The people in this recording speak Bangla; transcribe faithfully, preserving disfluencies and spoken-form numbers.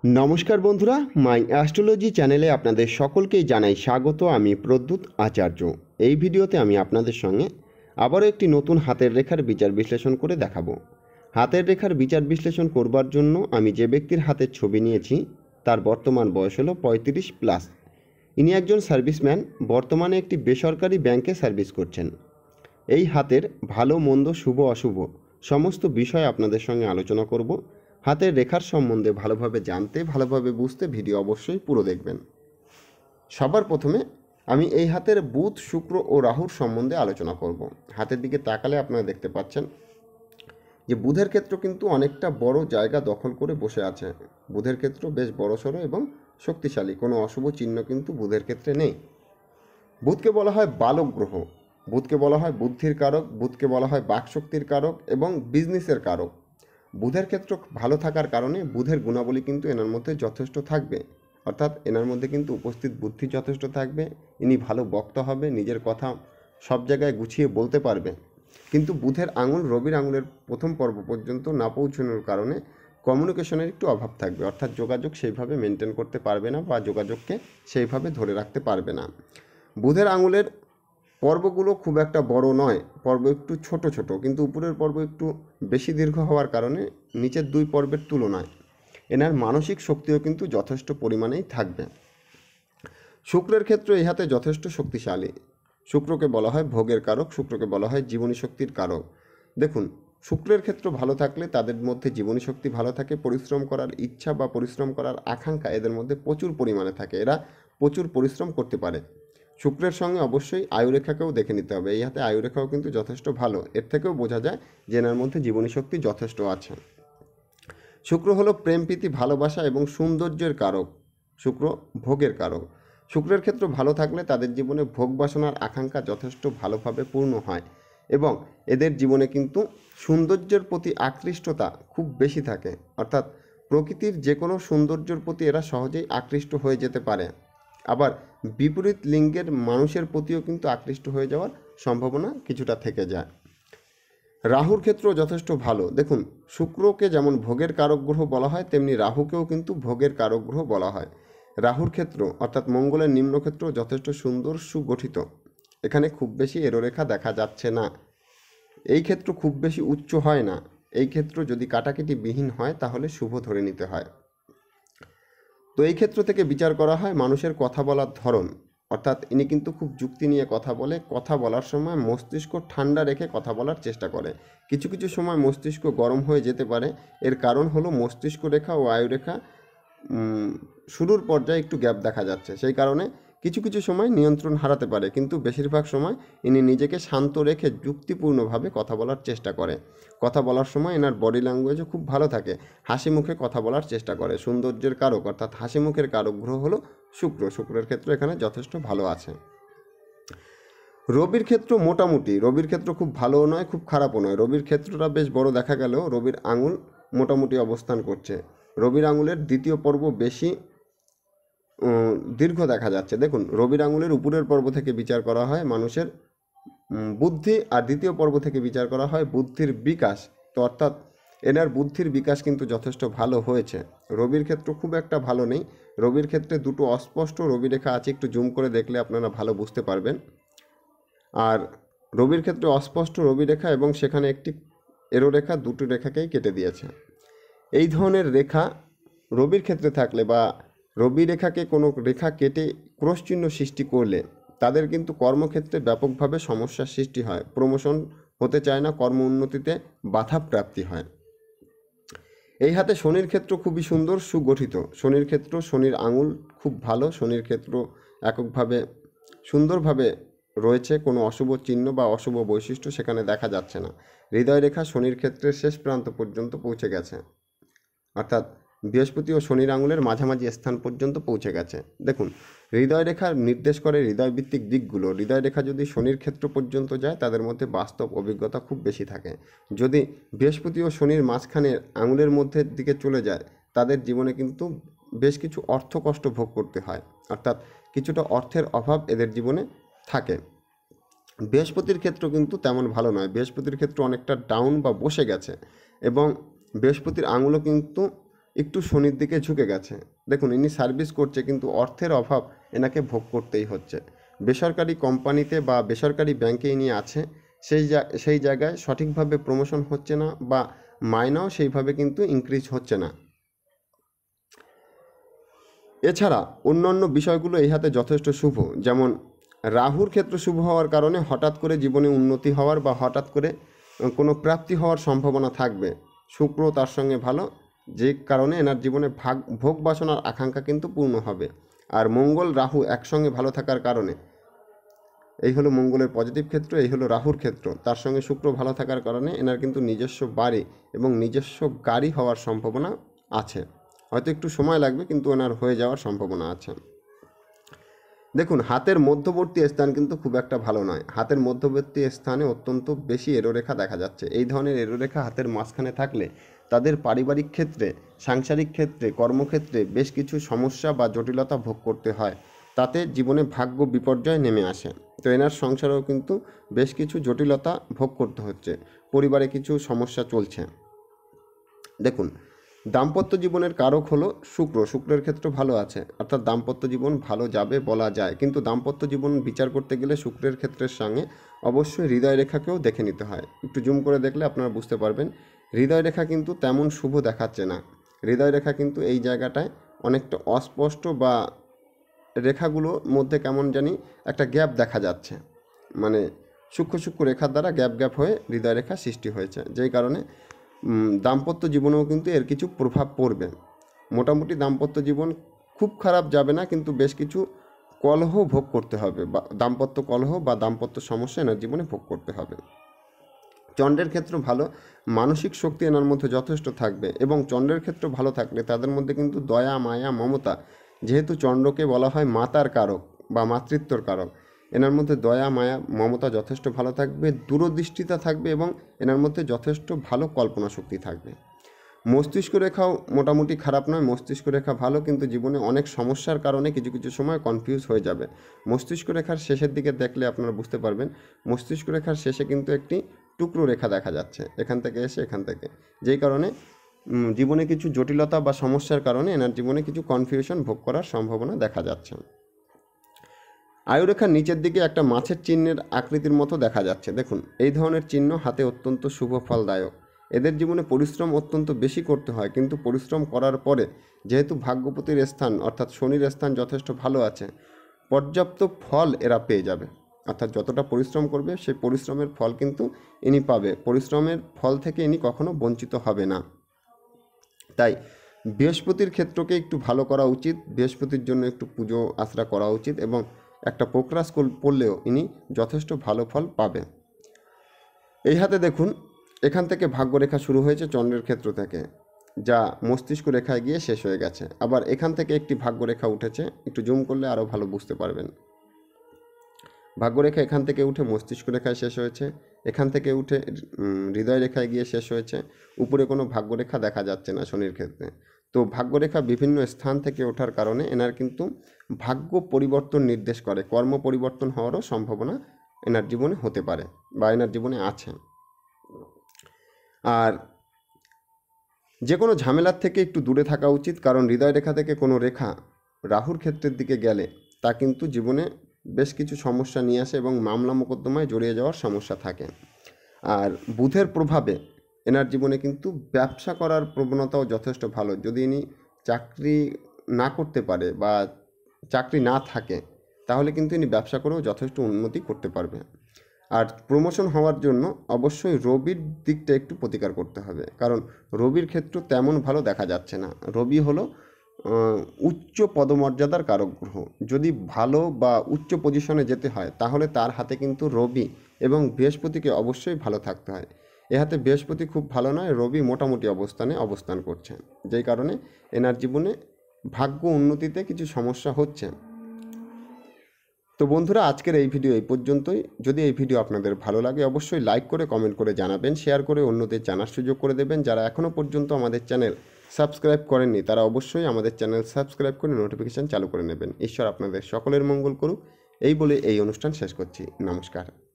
नमस्कार बंधुरा माई एस्ट्रोलॉजी चैनेले आपनादेर सकलकेई जानाई स्वागत। आमी प्रद्युत आचार्य। এই ভিডিওতে আমি আপনাদের সঙ্গে আবারও একটি নতুন হাতের রেখার বিচার বিশ্লেষণ করে দেখাবো। হাতের রেখার বিচার বিশ্লেষণ করবার জন্য আমি যে ব্যক্তির হাতের ছবি নিয়েছি তার বর্তমান বয়স হলো পঁয়ত্রিশ প্লাস। ইনি একজন সার্ভিসম্যান, বর্তমানে একটি বেসরকারি ব্যাংকে সার্ভিস করছেন। এই হাতের ভালো মন্দ শুভ অশুভ সমস্ত বিষয় আপনাদের সঙ্গে আলোচনা করব। হাতের রেখার সম্বন্ধে ভালোভাবে জানতে ভালোভাবে বুঝতে ভিডিও অবশ্যই পুরো দেখবেন। সবার প্রথমে আমি এই হাতের বুধ শুক্র ও রাহুর সম্বন্ধে আলোচনা করব। হাতের দিকে তাকালে আপনারা দেখতে পাচ্ছেন যে বুধের ক্ষেত্র কিন্তু অনেকটা বড় জায়গা দখল করে বসে আছে। বুধের ক্ষেত্র বেশ বড়সড় এবং শক্তিশালী, কোনো অশুভ চিহ্ন কিন্তু বুধের ক্ষেত্রে নেই। বুধকে বলা হয় বালক গ্রহ, বুধকে বলা হয় বুদ্ধির কারক, বুধকে বলা হয় বাকশক্তির কারক এবং বিজনেসের কারক। বুধের ক্ষেত্র ভালো থাকার কারণে বুধের গুণাবলী কিন্তু এনার মধ্যে যথেষ্ট থাকবে, অর্থাৎ এনার মধ্যে কিন্তু উপস্থিত বুদ্ধি যথেষ্ট থাকবে। ইনি ভালো বক্তা হবে, নিজের কথা সব জায়গায় গুছিয়ে বলতে পারবে। কিন্তু বুধের আঙুল রবির আঙুলের প্রথম পর্ব পর্যন্ত না পৌঁছানোর কারণে কমিউনিকেশনের একটু অভাব থাকবে, অর্থাৎ যোগাযোগ সেইভাবে মেনটেন করতে পারবে না বা যোগাযোগকে সেইভাবে ধরে রাখতে পারবে না। বুধের আঙুলের পর্বগুলো খুব একটা বড় নয়, পর্ব একটু ছোট ছোট, কিন্তু উপরের পর্ব একটু বেশি দীর্ঘ হওয়ার কারণে নিচের দুই পর্বের তুলনায় এনার মানসিক শক্তিও কিন্তু যথেষ্ট পরিমাণেই থাকবে। শুক্রের ক্ষেত্রে এই হাতে যথেষ্ট শক্তিশালী। শুক্রকে বলা হয় ভোগের কারক, শুক্রকে বলা হয় জীবনী শক্তির কারক। দেখুন, শুক্রের ক্ষেত্র ভালো থাকলে তাদের মধ্যে জীবনী শক্তি ভালো থাকে, পরিশ্রম করার ইচ্ছা বা পরিশ্রম করার আকাঙ্ক্ষা এদের মধ্যে প্রচুর পরিমাণে থাকে, এরা প্রচুর পরিশ্রম করতে পারে। শুক্রের সঙ্গে অবশ্যই আয়ুরেখাকেও দেখে নিতে হবে। এই হাতে আয়ুরেখাও কিন্তু যথেষ্ট ভালো, এর থেকেও বোঝা যায় যে এনার মধ্যে জীবনী শক্তি যথেষ্ট আছে। শুক্র হলো প্রেম প্রীতি ভালোবাসা এবং সৌন্দর্যের কারক, শুক্র ভোগের কারক। শুক্রের ক্ষেত্র ভালো থাকলে তাদের জীবনে ভোগ বাসনার আকাঙ্ক্ষা যথেষ্ট ভালোভাবে পূর্ণ হয় এবং এদের জীবনে কিন্তু সৌন্দর্যের প্রতি আকৃষ্টতা খুব বেশি থাকে, অর্থাৎ প্রকৃতির যে কোনো সৌন্দর্যের প্রতি এরা সহজেই আকৃষ্ট হয়ে যেতে পারে। আবার বিপরীত লিঙ্গের মানুষের প্রতিও কিন্তু আকৃষ্ট হয়ে যাওয়ার সম্ভাবনা কিছুটা থেকে যায়। রাহুর ক্ষেত্র যথেষ্ট ভালো। দেখুন, শুক্রকে যেমন ভোগের কারক গ্রহ বলা হয়, তেমনি রাহুকেও কিন্তু ভোগের কারক গ্রহ বলা হয়। রাহুর ক্ষেত্র অর্থাৎ মঙ্গলের নিম্নক্ষেত্র যথেষ্ট সুন্দর সুগঠিত, এখানে খুব বেশি এরোরেখা দেখা যাচ্ছে না। এই ক্ষেত্র খুব বেশি উচ্চ হয় না, এই ক্ষেত্র যদি কাটাকাটি বিহীন হয় তাহলে শুভ ধরে নিতে হয়। তো এই ক্ষেত্র থেকে বিচার করা হয় মানুষের কথা বলার ধরন, অর্থাৎ ইনি কিন্তু খুব যুক্তি নিয়ে কথা বলে, কথা বলার সময় মস্তিষ্ক ঠান্ডা রেখে কথা বলার চেষ্টা করে। কিছু কিছু সময় মস্তিষ্ক গরম হয়ে যেতে পারে, এর কারণ হলো মস্তিষ্ক রেখা ও আয়ুরেখা শুরুর পর্যায়ে একটু গ্যাপ দেখা যাচ্ছে, সেই কারণে কিছু কিছু সময় নিয়ন্ত্রণ হারাতে পারে, কিন্তু বেশিরভাগ সময় ইনি নিজেকে শান্ত রেখে যুক্তিপূর্ণভাবে কথা বলার চেষ্টা করে। কথা বলার সময় এনার বডি ল্যাঙ্গুয়েজও খুব ভালো থাকে, হাসি মুখে কথা বলার চেষ্টা করে। সৌন্দর্যের কারক অর্থাৎ হাসি মুখের কারক গ্রহ হলো শুক্র, শুক্রের ক্ষেত্র এখানে যথেষ্ট ভালো আছে। রবির ক্ষেত্র মোটামুটি, রবির ক্ষেত্র খুব ভালোও নয় খুব খারাপও নয়, রবির ক্ষেত্রটা বেশ বড় দেখা গেলেও রবির আঙুল মোটামুটি অবস্থান করছে। রবির আঙুলের দ্বিতীয় পর্ব বেশি দীর্ঘ দেখা যাচ্ছে। দেখুন, রবির আঙুলের উপরের পর্ব থেকে বিচার করা হয় মানুষের বুদ্ধি, আর দ্বিতীয় পর্ব থেকে বিচার করা হয় বুদ্ধির বিকাশ। তো অর্থাৎ এনার বুদ্ধির বিকাশ কিন্তু যথেষ্ট ভালো হয়েছে। রবির ক্ষেত্র খুব একটা ভালো নেই, রবির ক্ষেত্রে দুটো অস্পষ্ট রবি রেখা আছে, একটু জুম করে দেখলে আপনারা ভালো বুঝতে পারবেন। আর রবির ক্ষেত্রে অস্পষ্ট রবি রেখা এবং সেখানে একটি এরো রেখা, দুটো রেখাকেই কেটে দিয়েছে। এই ধরনের রেখা রবির ক্ষেত্রে থাকলে বা রবি রেখাকে কোনো রেখা কেটে ক্রস চিহ্ন সৃষ্টি করলে তাদের কিন্তু কর্মক্ষেত্রে ব্যাপকভাবে সমস্যার সৃষ্টি হয়, প্রমোশন হতে চায় না, কর্ম উন্নতিতে বাধা প্রাপ্তি হয়। এই হাতে শনির ক্ষেত্র খুবই সুন্দর সুগঠিত। শনির ক্ষেত্র, শনির আঙুল খুব ভালো, শনির ক্ষেত্র এককভাবে সুন্দরভাবে রয়েছে, কোনো অশুভ চিহ্ন বা অশুভ বৈশিষ্ট্য সেখানে দেখা যাচ্ছে না। হৃদয় রেখা শনির ক্ষেত্রের শেষ প্রান্ত পর্যন্ত পৌঁছে গেছে, অর্থাৎ বৃহস্পতি ও শনির আঙুলের মাঝামাঝি স্থান পর্যন্ত পৌঁছে গেছে। দেখুন, হৃদয় রেখা নির্দেশ করে হৃদয়ভিত্তিক দিকগুলো। হৃদয় রেখা যদি শনির ক্ষেত্র পর্যন্ত যায় তাদের মধ্যে বাস্তব অভিজ্ঞতা খুব বেশি থাকে। যদি বৃহস্পতি ও শনির মাঝখানে আঙুলের মধ্যে দিকে চলে যায় তাদের জীবনে কিন্তু বেশ কিছু অর্থ কষ্ট ভোগ করতে হয়, অর্থাৎ কিছুটা অর্থের অভাব এদের জীবনে থাকে। বৃহস্পতির ক্ষেত্র কিন্তু তেমন ভালো নয়, বৃহস্পতির ক্ষেত্র অনেকটা ডাউন বা বসে গেছে এবং বৃহস্পতির আঙুলও কিন্তু একটু শনির দিকে ঝুঁকে গেছে। দেখুন ইনি সার্ভিস করছে কিন্তু অর্থের অভাব এনাকে ভোগ করতেই হচ্ছে। বেসরকারি কোম্পানিতে বা বেসরকারি ব্যাংকে ইনি আছে, সেই সেই জায়গায় সঠিকভাবে প্রমোশন হচ্ছে না বা মাইনাও সেইভাবে কিন্তু ইনক্রিজ হচ্ছে না। এছাড়া অন্যান্য বিষয়গুলো এই হাতে যথেষ্ট শুভ, যেমন রাহুর ক্ষেত্র শুভ হওয়ার কারণে হঠাৎ করে জীবনে উন্নতি হওয়ার বা হঠাৎ করে কোনো প্রাপ্তি হওয়ার সম্ভাবনা থাকবে। শুক্র তার সঙ্গে ভালো, যে কারণে এনার জীবনে ভাগ ভোগ বাসনার আকাঙ্ক্ষা কিন্তু পূর্ণ হবে। আর মঙ্গল রাহু একসঙ্গে ভালো থাকার কারণে, এই হলো মঙ্গলের পজিটিভ ক্ষেত্র, এই হলো রাহুর ক্ষেত্র, তার সঙ্গে শুক্র ভালো থাকার কারণে এনার কিন্তু নিজস্ব বাড়ি এবং নিজস্ব গাড়ি হওয়ার সম্ভাবনা আছে। হয়তো একটু সময় লাগবে কিন্তু এনার হয়ে যাওয়ার সম্ভাবনা আছে। দেখুন হাতের মধ্যবর্তী স্থান কিন্তু খুব একটা ভালো নয়। হাতের মধ্যবর্তী স্থানে অত্যন্ত বেশি এরোরেখা দেখা যাচ্ছে। এই ধরনের এরোরেখা হাতের মাঝখানে থাকলে তাদের পারিবারিক ক্ষেত্রে, সাংসারিক ক্ষেত্রে, কর্মক্ষেত্রে বেশ কিছু সমস্যা বা জটিলতা ভোগ করতে হয়। তাতে জীবনে ভাগ্য বিপর্যয় নেমে আসে। তো এনার সংসারেও কিন্তু বেশ কিছু জটিলতা ভোগ করতে হচ্ছে, পরিবারে কিছু সমস্যা চলছে। দেখুন দাম্পত্য জীবনের কারক হলো শুক্র, শুক্রের ক্ষেত্র ভালো আছে, অর্থাৎ দাম্পত্য জীবন ভালো যাবে বলা যায়। কিন্তু দাম্পত্য জীবন বিচার করতে গেলে শুক্রের ক্ষেত্রের সঙ্গে অবশ্যই হৃদয় রেখাকেও দেখে নিতে হয়। একটু জুম করে দেখলে আপনারা বুঝতে পারবেন হৃদয় রেখা কিন্তু তেমন শুভ দেখাচ্ছে না। হৃদয় রেখা কিন্তু এই জায়গাটায় অনেকটা অস্পষ্ট বা রেখাগুলোর মধ্যে কেমন জানি একটা গ্যাপ দেখা যাচ্ছে, মানে সূক্ষ্ম সূক্ষ্ম রেখার দ্বারা গ্যাপ গ্যাপ হয়ে হৃদয় রেখা সৃষ্টি হয়েছে, যেই কারণে দাম্পত্য জীবনেও কিন্তু এর কিছু প্রভাব পড়বে। মোটামুটি দাম্পত্য জীবন খুব খারাপ যাবে না, কিন্তু বেশ কিছু কলহ ভোগ করতে হবে, বা দাম্পত্য কলহ বা দাম্পত্য সমস্যা এনার জীবনে ভোগ করতে হবে। চন্দ্রের ক্ষেত্র ভালো, মানসিক শক্তি এনার মধ্যে যথেষ্ট থাকবে এবং চন্দ্রের ক্ষেত্র ভালো থাকলে তাদের মধ্যে কিন্তু দয়া, মায়া, মমতা, যেহেতু চন্দ্রকে বলা হয় মাতার কারক বা মাতৃত্বর কারক, এনার মধ্যে দয়া, মায়া, মমতা যথেষ্ট ভালো থাকবে, দূরদৃষ্টিতা থাকবে এবং এনার মধ্যে যথেষ্ট ভালো কল্পনা শক্তি থাকবে। মস্তিষ্ক রেখাও মোটামুটি খারাপ নয়, মস্তিষ্ক রেখা ভালো, কিন্তু জীবনে অনেক সমস্যার কারণে কিছু কিছু সময় কনফিউজ হয়ে যাবে। মস্তিষ্ক রেখার শেষের দিকে দেখলে আপনারা বুঝতে পারবেন মস্তিষ্ক রেখার শেষে কিন্তু একটি টুকরো রেখা দেখা যাচ্ছে, এখান থেকে এসে এখান থেকে, যেই কারণে জীবনে কিছু জটিলতা বা সমস্যার কারণে এনার জীবনে কিছু কনফিউশন ভোগ করার সম্ভাবনা দেখা যাচ্ছে। আয়ুরেখার নিচের দিকে একটা মাছের চিহ্নের আকৃতির মতো দেখা যাচ্ছে। দেখুন এই ধরনের চিহ্ন হাতে অত্যন্ত শুভ ফলদায়ক। এদের জীবনে পরিশ্রম অত্যন্ত বেশি করতে হয়, কিন্তু পরিশ্রম করার পরে যেহেতু ভাগ্যপতির স্থান অর্থাৎ শনির স্থান যথেষ্ট ভালো আছে, পর্যাপ্ত ফল এরা পেয়ে যাবে। অর্থাৎ যতটা পরিশ্রম করবে সেই পরিশ্রমের ফল কিন্তু ইনি পাবে, পরিশ্রমের ফল থেকে ইনি কখনো বঞ্চিত হবে না। তাই বৃহস্পতির ক্ষেত্রকে একটু ভালো করা উচিত, বৃহস্পতির জন্য একটু পুজো আশ্রা করা উচিত এবং একটা প্রক্রাস পড়লেও ইনি যথেষ্ট ভালো ফল পাবে। এই হাতে দেখুন এখান থেকে ভাগ্যরেখা শুরু হয়েছে চন্দ্রের ক্ষেত্র থেকে, যা মস্তিষ্ক রেখায় গিয়ে শেষ হয়ে গেছে। আবার এখান থেকে একটি ভাগ্যরেখা উঠেছে, একটু জুম করলে আরও ভালো বুঝতে পারবেন। ভাগ্যরেখা এখান থেকে উঠে মস্তিষ্ক রেখায় শেষ হয়েছে, এখান থেকে উঠে হৃদয় রেখায় গিয়ে শেষ হয়েছে। উপরে কোনো ভাগ্যরেখা দেখা যাচ্ছে না শনির ক্ষেত্রে। তো ভাগ্যরেখা বিভিন্ন স্থান থেকে ওঠার কারণে এনার কিন্তু ভাগ্য পরিবর্তন নির্দেশ করে, কর্ম পরিবর্তন হওয়ারও সম্ভাবনা এনার জীবনে হতে পারে বা এনার জীবনে আছে। আর যে কোনো ঝামেলার থেকে একটু দূরে থাকা উচিত, কারণ হৃদয় রেখা থেকে কোনো রেখা রাহুর ক্ষেত্রের দিকে গেলে তা কিন্তু জীবনে বেশ কিছু সমস্যা নিয়ে আসে এবং মামলা মোকদ্দমায় জড়িয়ে যাওয়ার সমস্যা থাকে। আর বুধের প্রভাবে এনার জীবনে কিন্তু ব্যবসা করার প্রবণতাও যথেষ্ট ভালো। যদি ইনি চাকরি না করতে পারে বা চাকরি না থাকে তাহলে কিন্তু ইনি ব্যবসা করেও যথেষ্ট উন্নতি করতে পারবে। আর প্রমোশন হওয়ার জন্য অবশ্যই রবির দিকটা একটু প্রতিকার করতে হবে, কারণ রবির ক্ষেত্র তেমন ভালো দেখা যাচ্ছে না। রবি হলো উচ্চ পদমর্যাদার কারক গ্রহ, যদি ভালো বা উচ্চ পজিশনে যেতে হয় তাহলে তার হাতে কিন্তু রবি এবং বৃহস্পতিকে অবশ্যই ভালো থাকতে হয়। এ হাতে বৃহস্পতি খুব ভালো নয়, রবি মোটামুটি অবস্থানে অবস্থান করছে, যেই কারণে এনার জীবনে ভাগ্য উন্নতিতে কিছু সমস্যা হচ্ছে। তো বন্ধুরা আজকের এই ভিডিও এই পর্যন্তই। যদি এই ভিডিও আপনাদের ভালো লাগে অবশ্যই লাইক করে কমেন্ট করে জানাবেন, শেয়ার করে অন্যদের জানার সুযোগ করে দেবেন। যারা এখনও পর্যন্ত আমাদের চ্যানেল সাবস্ক্রাইব করেননি তারা অবশ্যই আমাদের চ্যানেল সাবস্ক্রাইব করে নোটিফিকেশান চালু করে নেবেন। ঈশ্বর আপনাদের সকলের মঙ্গল করুক, এই বলে এই অনুষ্ঠান শেষ করছি। নমস্কার।